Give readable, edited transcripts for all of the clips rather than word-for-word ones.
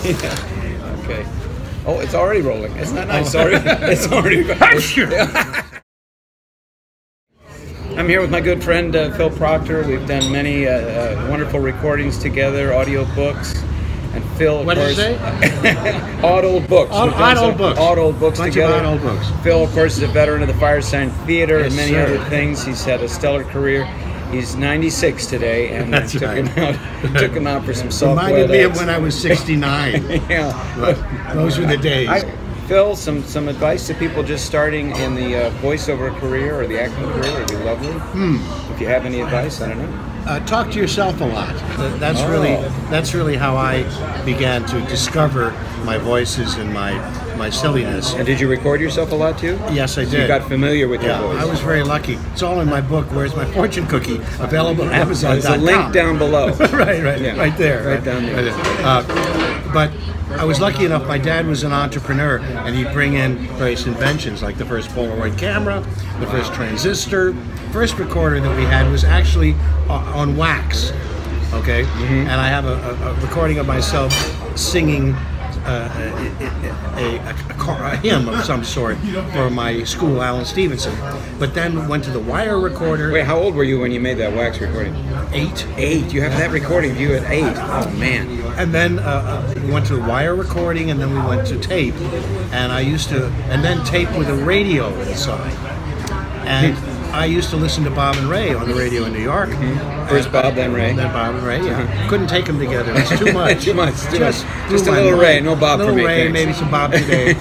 Yeah. Okay. Oh, it's already rolling. Isn't that nice? Sorry. It's already I'm here with my good friend Phil Proctor. We've done many wonderful recordings together, audio books. And Phil, what of course, did you say? Odd books. Odd books. Odd books together. Odd books. Phil, of course, is a veteran of the Firesign Theater and many sir. other things. He's had a stellar career. He's 96 today, and That's took right. him out for some soft Reminded me of when I was 69. Yeah, but those were the days. Phil, some advice to people just starting in the voiceover career or the acting career would be lovely. If you have any advice, I don't know. Talk to yourself a lot. That's really how I began to discover my voices and my silliness. And did you record yourself a lot too? Yes, I did. So you got familiar with your voice. I was very lucky. It's all in my book, Where's My Fortune Cookie, available on Amazon.com. There's a link down below. right there. Right down there. But I was lucky enough, my dad was an entrepreneur, and he'd bring in various inventions, like the first Polaroid camera, the first transistor. First recorder that we had was actually on wax, okay? And I have a recording of myself singing a hymn of some sort for my school, Alan Stevenson. But then went to the wire recorder. Wait, how old were you when you made that wax recording? 8. 8. You have that recording of you at 8. Oh man. And then we went to the wire recording, and then we went to tape. And then tape with a radio inside. And I used to listen to Bob and Ray on the radio in New York. First Bob, then Ray. Then Bob and Ray, yeah. Couldn't take them together. It's too much. Too much. Just a little Ray, no Bob for me. Little Ray, thanks. maybe some Bob today.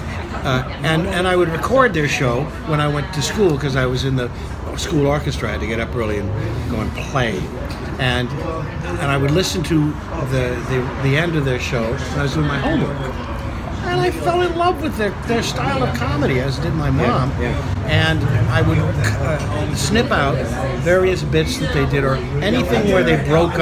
And I would record their show when I went to school, because I was in the school orchestra. I had to get up early and go and play. And I would listen to the end of their show when I was doing my homework. And I fell in love with their style of comedy, as did my mom. And I would snip out various bits that they did, or anything where they broke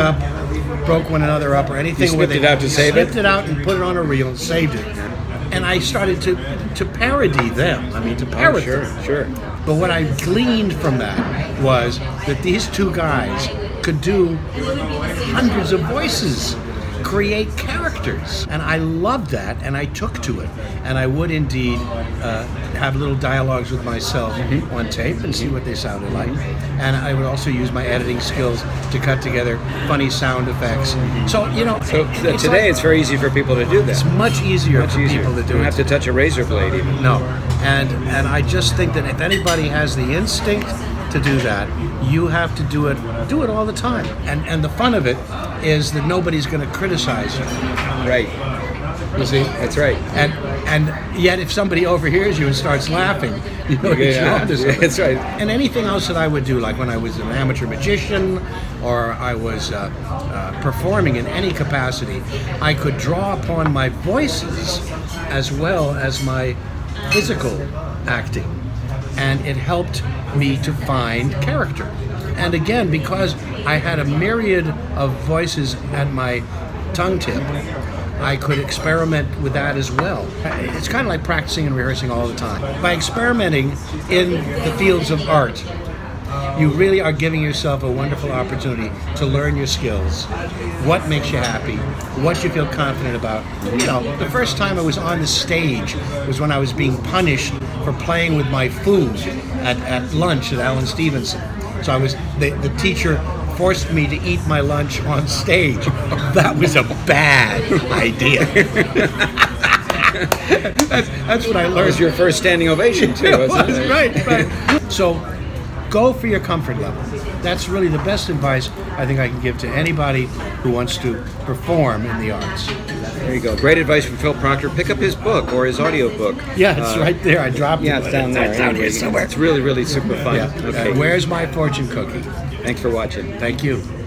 one another up, or anything where they snipped it out to save it? Snipped it out and put it on a reel and saved it. And I started to parody them. I mean, to parrot them. Sure. But what I gleaned from that was that these two guys could do hundreds of voices, create characters, and I loved that, and I took to it. And I would indeed have little dialogues with myself on tape and see what they sounded like. And I would also use my editing skills to cut together funny sound effects. So, today it's very easy for people to do that. It's much easier for people to do it. You don't have to touch a razor blade even. No. And I just think that if anybody has the instinct to do that, you have to do it all the time. And the fun of it is that nobody's going to criticize you. Right. You see? That's right. And yet if somebody overhears you and starts laughing, you know you're onto something. That's right. And anything else that I would do, like when I was an amateur magician, or I was performing in any capacity, I could draw upon my voices as well as my physical acting. And it helped me to find character. And again, because I had a myriad of voices at my tongue tip, I could experiment with that as well. It's kind of like practicing and rehearsing all the time. By experimenting in the fields of art, you really are giving yourself a wonderful opportunity to learn your skills, what makes you happy, what you feel confident about. The first time I was on the stage was when I was being punished for playing with my food at lunch at Alan Stevenson. So the teacher forced me to eat my lunch on stage. That was a bad idea. that's what I learned. It was your first standing ovation too, wasn't it? Right. So go for your comfort level. That's really the best advice I think I can give to anybody who wants to perform in the arts. There you go. Great advice from Phil Proctor. Pick up his book or his audio book. Yeah, it's right there. I dropped it. Yeah, it's down there. It's down here somewhere. It's really, really super fun. Yeah. Okay. Where's My Fortune Cookie? Thanks for watching. Thank you.